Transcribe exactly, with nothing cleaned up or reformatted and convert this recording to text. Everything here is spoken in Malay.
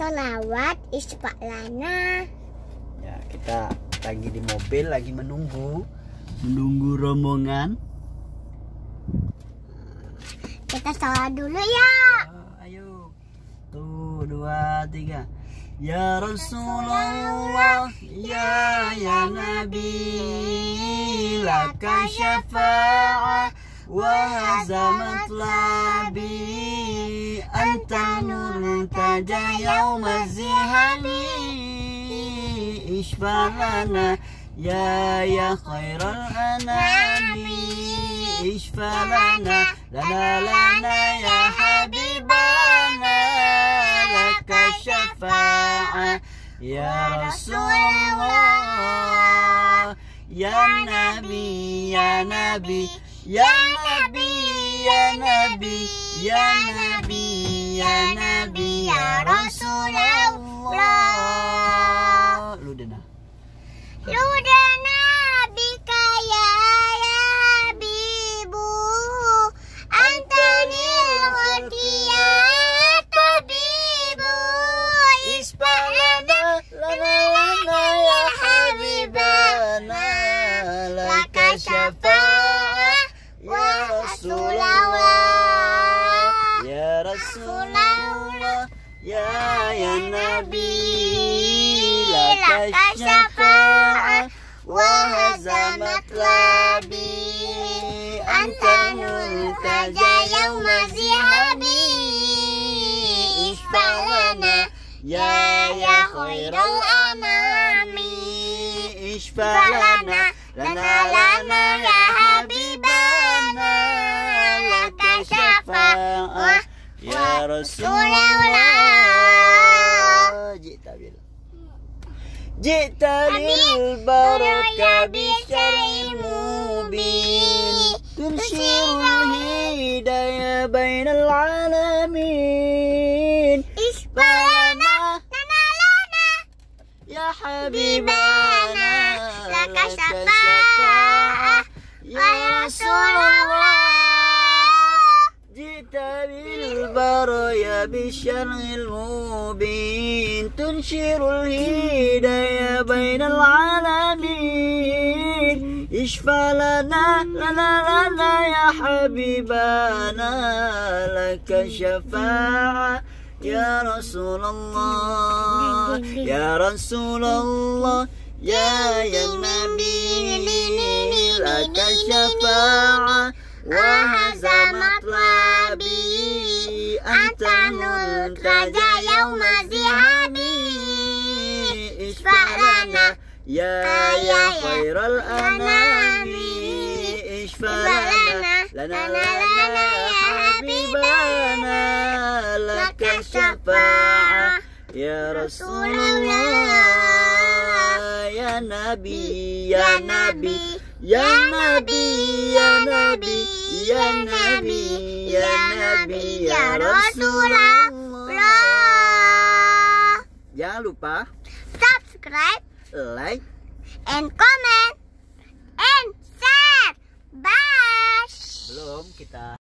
Solawat ispa lana. Ya, kita lagi di mobil, lagi menunggu menunggu rombongan. Kita sholat dulu ya. Ya, ayo. Tuh, dua, tiga. Ya Rasulullah, ya ya Nabi, laka syafa'ah wa hazamat labi, anta nur taja yawma zihani, ishfa'lana ya ya khairal anami, ishfa'lana lana lana ya habibana, laka syafa'ah ya Rasulullah, ya Nabi ya Nabi ya Nabi ya Nabi ya Nabi ya Nabi ya Rasulullah. Ludena Ludena bika ya ya habibu, antanil khotiyat tabibu, isbalana lana lana ya habibana, laka syafa'ah ya Rasulullah, ya Rasulullah, ya ya Nabi, laka syafa'ah wa hazamat labi, anta nur taja yawma zihabi, ishfa'lana ya ya khairal anami, ishfa'lana lana lana ya habibana, laka syafa'ah ya Rasulullah. Jita bil Jita lil baraka bisyai mubin, tunshirul hidayah bainal alamin, isbalana lana lana ya habibana, laka syafa'ah ya Rasulullah. Jita bil baraya bisyaril mubin, tunshirul hidayah bainal alamin, ishfa'lana lana lana ya habibana, laka syafa'ah ya Rasulullah, ya Rasulullah, ya ya Nabi, laka syafa'ah wa hazamat labi, anta nur taja yawma zihani, ishfa'lana ya ya khairal anami, ishfa'lana lana lana ya habibana, laka syafa'ah ya Rasulullah, ya Nabi ya Nabi ya Nabi ya Nabi ya Nabi ya Nabi ya Rasulullah. Jangan lupa Subscribe, like, and comment, and share. Bye. belum kita